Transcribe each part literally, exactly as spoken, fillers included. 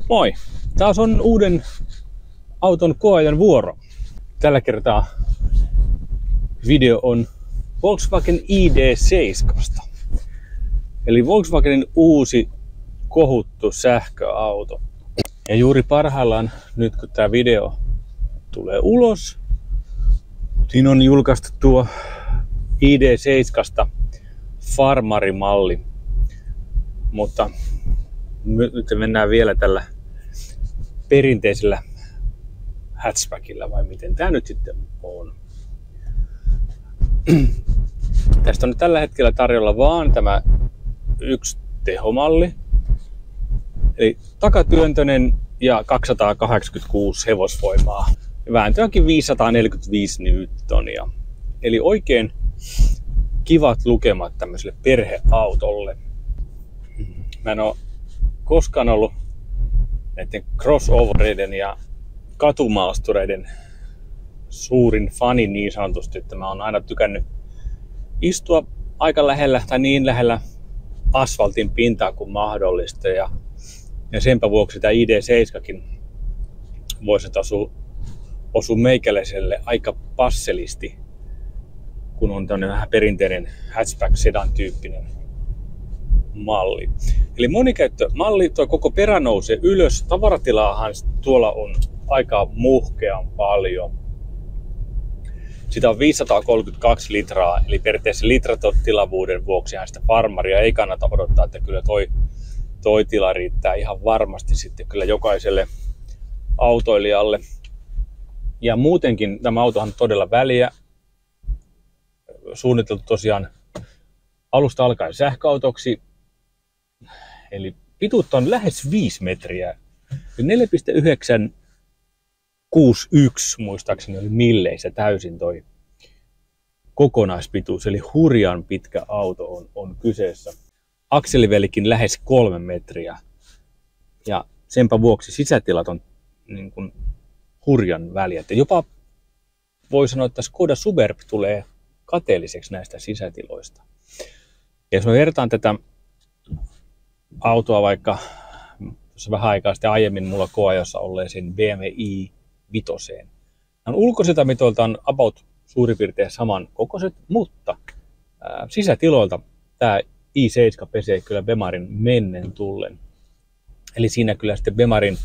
Moi! Taas on uuden auton koeajan vuoro. Tällä kertaa video on Volkswagen I D seitsemän. Eli Volkswagenin uusi kohuttu sähköauto. Ja juuri parhaillaan, nyt kun tämä video tulee ulos, siinä on julkaistu tuo I D seitsemän farmarimalli. Mutta nyt mennään vielä tällä perinteisellä hatchbackilla, vai miten tämä nyt sitten on. Tästä on nyt tällä hetkellä tarjolla vaan tämä yksi tehomalli, eli takatyöntöinen ja kaksisataakahdeksankymmentäkuusi hevosvoimaa. Vääntö onkin viisisataaneljäkymmentäviisi newtonia. Eli oikein kivat lukemat tämmöiselle perheautolle. Mä en ole koskaan ollut näiden crossovereiden ja katumaastureiden suurin fani niin sanotusti, että mä oon aina tykännyt istua aika lähellä tai niin lähellä asfaltin pintaa kuin mahdollista. Ja, ja senpä vuoksi tämä I D seitsemän voisi osua, osua meikäläiselle aika passelisti, kun on tämmöinen vähän perinteinen hatchback sedan tyyppinen malli. Eli monikäyttömalli, tuo koko perä nousee ylös. Tavaratilaahan tuolla on aika muhkean paljon. Sitä on viisisataakolmekymmentäkaksi litraa, eli periaatteessa litratilavuuden vuoksi sitä farmaria ei kannata odottaa, että kyllä toi, toi tila riittää ihan varmasti sitten kyllä jokaiselle autoilijalle. Ja muutenkin tämä autohan on todella väliä. Suunniteltu tosiaan alusta alkaen sähköautoksi. Eli pituutta on lähes viisi metriä. neljä pilkku yhdeksänsataakuusikymmentäyksi muistaakseni oli milleissä täysin toi kokonaispituus. Eli hurjan pitkä auto on, on kyseessä. Akselivälikin lähes kolme metriä. Ja senpä vuoksi sisätilat on niin kuin hurjan väliä. Että jopa voi sanoa, että Skoda Superb tulee kateelliseksi näistä sisätiloista. Ja jos mä vertaan tätä autoa vaikka tuossa vähän aikaa sitten aiemmin mulla koeajossa olleeseen B M W i viisi. On ulkoisilta mitoiltaan about suurin piirtein saman kokoiset, mutta ää, sisätiloilta tämä i seitsemän pesee kyllä Bemarin mennen tullen. Eli siinä kyllä sitten Bemarin,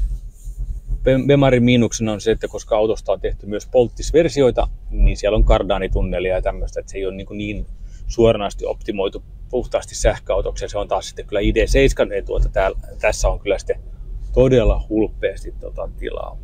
Bemarin miinuksena on se, että koska autosta on tehty myös polttisversioita, niin siellä on kardaanitunnelia ja tämmöistä, että se ei ole niin, niin suoranaisesti optimoitu puhtaasti sähköautoksi. Se on taas sitten kyllä I D seitsemän etu, että täällä, tässä on kyllä sitten todella hulppeasti tota tilaa.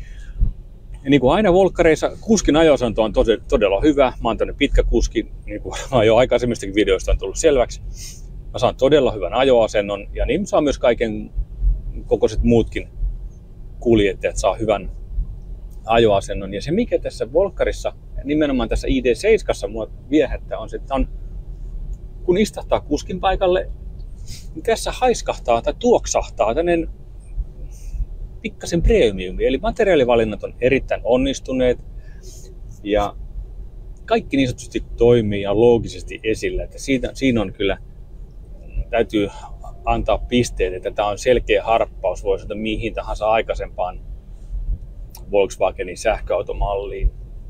Ja niin kuin aina volkkareissa, kuskin ajo-asento on tosi, todella hyvä. Mä oon tämmönen pitkä kuski, niin kuin jo aikaisemmistakin videoista on tullut selväksi. Mä saan todella hyvän ajoasennon ja niin saa myös kaiken kokoiset muutkin kuljettajat saa hyvän ajoasennon. Ja se mikä tässä volkkarissa, nimenomaan tässä I D seitsemän mua viehättää on se, että on, kun istahtaa kuskin paikalle, niin tässä haiskahtaa tai tuoksahtaa tämmöinen pikkasen premiumi. Eli materiaalivalinnat on erittäin onnistuneet ja kaikki niin sanotusti toimii ja loogisesti esillä. Että siitä, siinä on kyllä, täytyy antaa pisteet, että tämä on selkeä harppaus, voi sanoa mihin tahansa aikaisempaan Volkswagenin sähköautomalliin.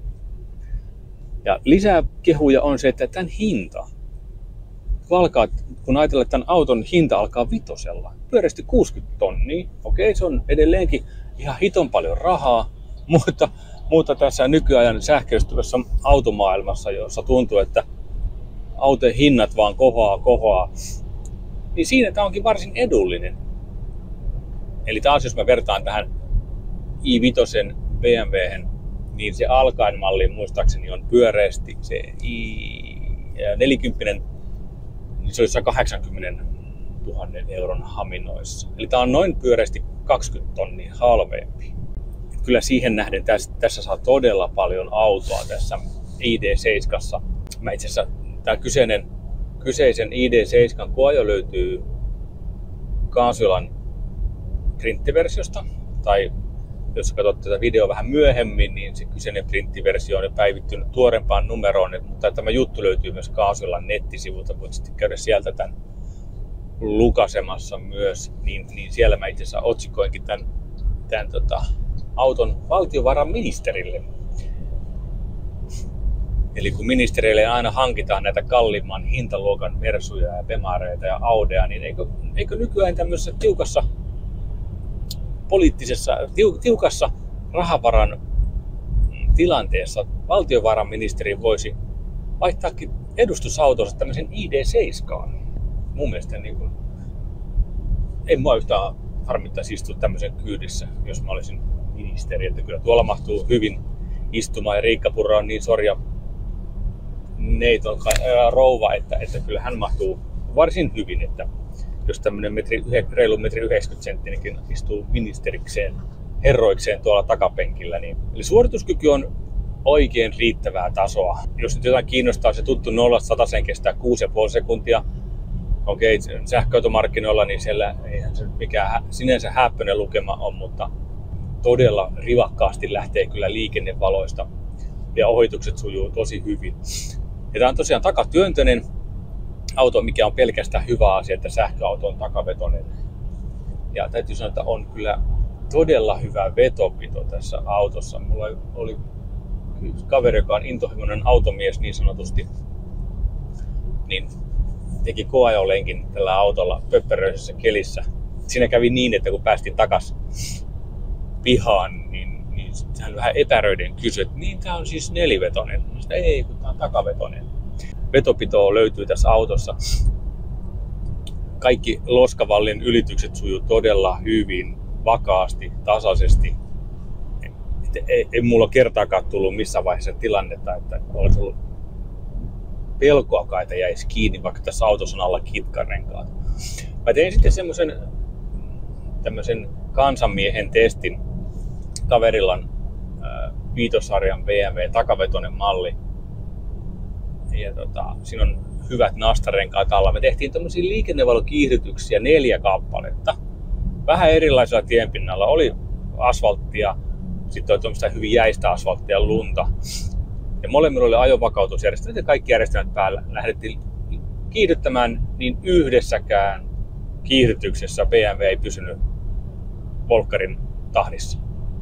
Ja lisää kehuja on se, että tämän hinta, alkaa, kun ajatellaan, että tämän auton hinta alkaa vitosella, pyöreästi kuusikymmentä tonnia. Okei, se on edelleenkin ihan hiton paljon rahaa, mutta, mutta tässä nykyajan sähköistyvässä automaailmassa, jossa tuntuu, että autojen hinnat vaan kohoaa, kohoaa, niin siinä tämä onkin varsin edullinen. Eli taas jos mä vertaan tähän i viisi B M W:hen, niin se alkaen malli muistaakseni on pyöreästi se i neljäkymmentä, niin se olisi kahdeksankymmentätuhatta euron haminoissa. Eli tämä on noin pyöreästi kaksikymmentä tonnia halvempi. Kyllä siihen nähden tässä, tässä saa todella paljon autoa tässä I D seitsemän. Mä itse asiassa tämä kyseinen, kyseisen I D seitsemän koeajo löytyy Kaasulan printtiversiosta. Tai jos katsotte tätä videoa vähän myöhemmin, niin se kyseinen printtiversio on jo päivittynyt tuorempaan numeroon. Mutta tämä juttu löytyy myös Kaasulan nettisivulta. Voit sitten käydä sieltä tämän lukasemassa myös, niin, niin siellä mä itse asiassa otsikoinkin tämän, tämän tota, auton valtiovarainministerille. Eli kun ministereille aina hankitaan näitä kalliimman hintaluokan Mersuja ja Bemareita ja Audea, niin eikö, eikö nykyään tämmöisessä tiukassa poliittisessa, tiukassa rahavaran tilanteessa valtiovarainministeri voisi vaihtaakin edustusautonsa tämmöisen I D seitsemän. Mun mielestä niin kuin, en mua yhtään harmittaisi istua tämmöisen kyydissä, jos mä olisin ministeri. Että kyllä tuolla mahtuu hyvin istumaan ja Riikka Purra on niin sorja neiton rouva, että, että kyllä hän mahtuu varsin hyvin, että jos tämmöinen metri, reilu metri yhdeksänkymmentä senttinikin istuu ministerikseen, herroikseen tuolla takapenkillä, niin eli suorituskyky on oikein riittävää tasoa. Jos nyt jotain kiinnostaa, se tuttu nollasta sataseen kestää kuusi pilkku viisi sekuntia. Okei, sähköautomarkkinoilla, niin siellä eihän se mikään sinänsä häppöinen lukema on, mutta todella rivakkaasti lähtee kyllä liikennevaloista ja ohitukset sujuu tosi hyvin. Ja tämä on tosiaan takatyöntöinen auto, mikä on pelkästään hyvä asia, että sähköauto on takavetoinen. Ja täytyy sanoa, että on kyllä todella hyvä vetopito tässä autossa. Mulla oli kaveri, joka on intohimoinen automies niin sanotusti, niin teki koeajolenkin tällä autolla pöppäröisessä kelissä. Siinä kävi niin, että kun päästiin takas pihaan, niin, niin hän vähän epäröiden kysyi, että niin tää on siis nelivetoinen. Sitä ei, kun tää on takavetoinen. Vetopitoa löytyy tässä autossa. Kaikki loskavallin ylitykset sujuu todella hyvin, vakaasti, tasaisesti. Ei, ei mulla kertaakaan tullut missään vaiheessa tilannetta, että olisi ollut pelkoakaan, että jäisi kiinni, vaikka tässä autossa on alla kitkarenkaat. Mä tein sitten semmoisen tämmöisen kansanmiehen testin. Kaverilla on äh, viitosarjan B M W takavetoinen malli. Ja tota, siinä on hyvät nastarenkaat alla. Me tehtiin tämmöisiä liikennevalokiihdytyksiä neljä kappaletta. Vähän erilaisella tienpinnalla. Oli asfalttia, sitten oli tuommoista hyvin jäistä asfalttia, lunta. Ja molemmilla oli ajovakautusjärjestelmät ja kaikki järjestelmät päällä. Lähdettiin kiihdyttämään, niin yhdessäkään kiihdytyksessä B M W ei pysynyt volkkarin tahdissa.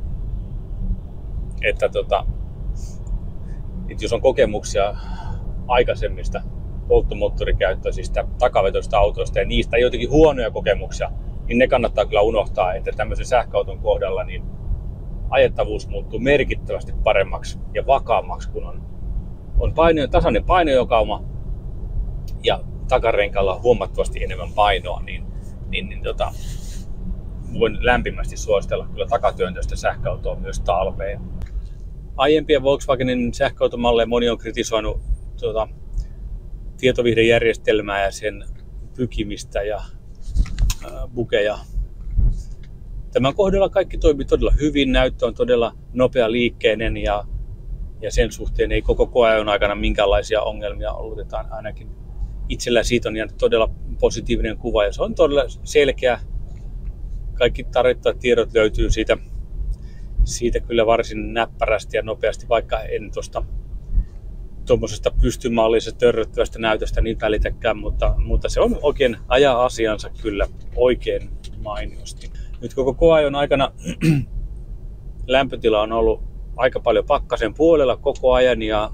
Että tota, että jos on kokemuksia aikaisemmista polttomoottorikäyttöisistä takavetoista autoista ja niistä jotenkin huonoja kokemuksia, niin ne kannattaa kyllä unohtaa, että tämmöisen sähköauton kohdalla niin ajettavuus muuttuu merkittävästi paremmaksi ja vakaammaksi, kun on, on paino, tasainen painojokauma ja takarenkaalla on huomattavasti enemmän painoa, niin, niin, niin tota, voin lämpimästi suositella kyllä takatyöntöistä sähköautoa myös talveen. Aiempia Volkswagenin sähköautomalleja moni on kritisoinut tuota, tietovihdejärjestelmää ja sen pykimistä ja ää, bukeja. Tämän kohdalla kaikki toimii todella hyvin, näyttö on todella nopea liikkeinen ja, ja sen suhteen ei koko koeajon aikana minkäänlaisia ongelmia ollut. Että ainakin itsellä siitä on jäänyt todella positiivinen kuva ja se on todella selkeä. Kaikki tarvittavat tiedot löytyy siitä, siitä kyllä varsin näppärästi ja nopeasti, vaikka en tuosta tuommoisesta pystymallisesta törröttävästä näytöstä niin välitäkään, mutta, mutta se on oikein ajaa asiansa kyllä oikein mainiosti. Nyt koko koeajon aikana lämpötila on ollut aika paljon pakkasen puolella koko ajan ja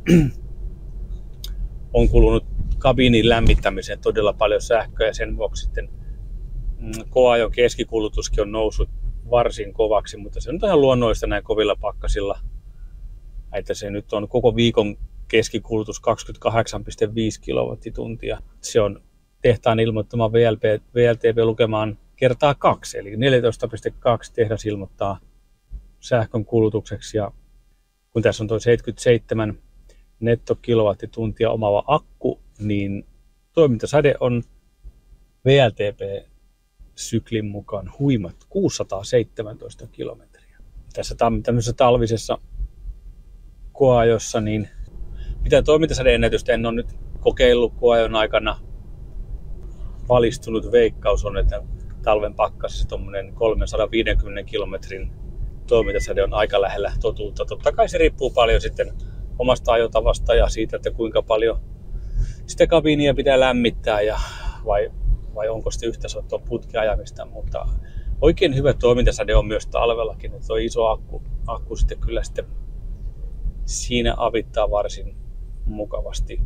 on kulunut kabiinin lämmittämiseen todella paljon sähköä ja sen vuoksi sitten koeajon keskikulutuskin on noussut varsin kovaksi, mutta se on ihan luonnollista näin kovilla pakkasilla, että se nyt on koko viikon keskikulutus kaksikymmentäkahdeksan pilkku viisi kilowattituntia. Se on tehtaan ilmoittama V L T P-lukemaan kertaa kaksi, eli neljätoista pilkku kaksi tehdas ilmoittaa sähkön kulutukseksi. Ja kun tässä on tuo seitsemänkymmentäseitsemän nettokilowattituntia omaava akku, niin toimintasade on V L T P-syklin mukaan huimat kuusisataaseitsemäntoista kilometriä. Tässä tämmöisessä talvisessa koeajossa, niin mitä toimintasadeennätystä en ole nyt kokeillut koeajon aikana. Valistunut veikkaus on, että talven pakkasessa tuommoinen kolmesataaviisikymmentä kilometrin toimintasade on aika lähellä totuutta. Totta kai se riippuu paljon sitten omasta ajotavasta ja siitä, että kuinka paljon sitä kabiinia pitää lämmittää ja vai, vai onko sitten yhtä soittoa putkiajamista, mutta oikein hyvä toimintasäde on myös talvellakin, että tuo iso akku, akku sitten kyllä sitten siinä avittaa varsin mukavasti.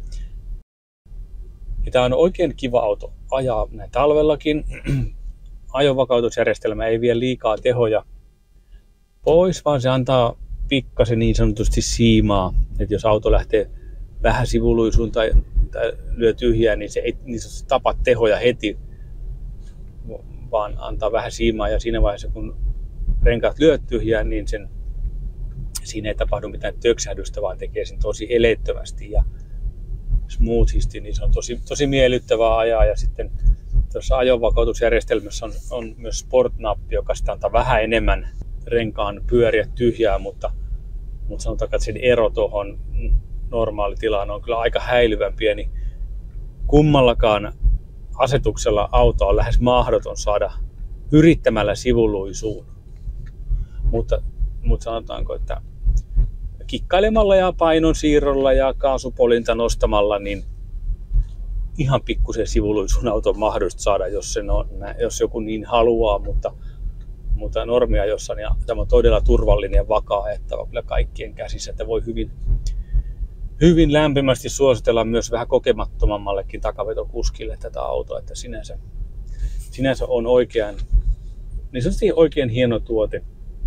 Ja tämä on oikein kiva auto ajaa näin talvellakin. Ajovakautusjärjestelmä ei vie liikaa tehoja pois, vaan se antaa pikkasen niin sanotusti siimaa, että jos auto lähtee vähän sivuluisuun tai, tai lyö tyhjää, niin se ei niin tapa tehoja heti, vaan antaa vähän siimaa, ja siinä vaiheessa kun renkaat lyö tyhjää, niin sen, siinä ei tapahdu mitään töksähdystä, vaan tekee sen tosi eleettömästi ja smoothisti, niin se on tosi, tosi miellyttävää ajaa. Ja sitten tuossa ajovakautusjärjestelmässä on, on myös Sport-nappi, joka sitä antaa vähän enemmän renkaan pyöriä tyhjää, mutta, mutta sanotaan, että sen ero tuohon normaalitilaan on kyllä aika häilyvän pieni. Kummallakaan asetuksella auto on lähes mahdoton saada yrittämällä sivuluisuun, mutta, mutta sanotaanko, että kikkailemalla ja painonsiirrolla ja kaasupolinta nostamalla, niin ihan pikkusen sivuluisuun auto on mahdollista saada, jos, sen on, jos joku niin haluaa, mutta, mutta normia jossain, ja tämä on todella turvallinen ja vakaa, että on kyllä kaikkien käsissä, että voi hyvin, hyvin lämpimästi suositella myös vähän kokemattomammallekin takavetokuskille tätä autoa, että sinänsä, sinänsä on oikein, niin se on oikein hieno tuote.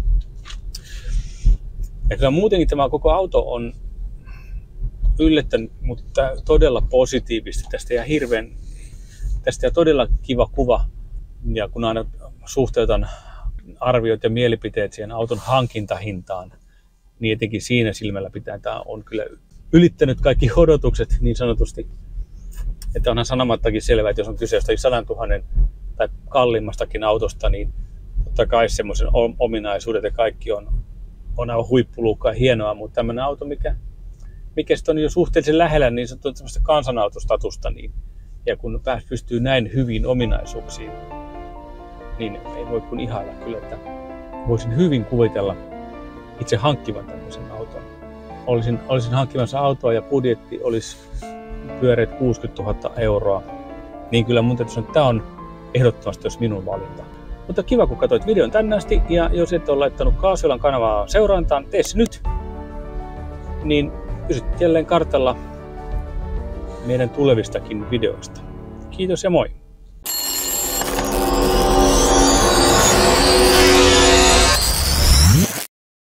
Ja kyllä muutenkin tämä koko auto on yllättänyt, mutta todella positiivisesti tästä, ja hirveän, tästä ja todella kiva kuva. Ja kun aina suhteutan arviot ja mielipiteet siihen auton hankintahintaan, niin etenkin siinä silmällä pitää, tämä on kyllä ylittänyt kaikki odotukset niin sanotusti. Että onhan sanomattakin selvää, että jos on kyse jostain sadantuhannen tai kalliimmastakin autosta, niin totta kai semmoisen ominaisuudet ja kaikki on, on aivan huippuluokkaa ja hienoa, mutta tämmöinen auto, mikä, mikä sitten on jo suhteellisen lähellä, niin se on semmoista kansanautostatusta, niin, ja kun pääs pystyy näin hyvin ominaisuuksiin, niin ei voi kuin ihailla kyllä, että voisin hyvin kuvitella itse hankkivan tämmöisen auton. Olisin, olisin hankkimassa autoa ja budjetti olisi pyöreät kuusikymmentätuhatta euroa, niin kyllä mun täytyy sanoa, että tämä on ehdottomasti jos minun valinta. Mutta kiva, kun katsoit videon tänne asti, ja jos et ole laittanut Kaasulan kanavaa seurantaan, tee se nyt, niin pysyt jälleen kartalla meidän tulevistakin videoista. Kiitos ja moi!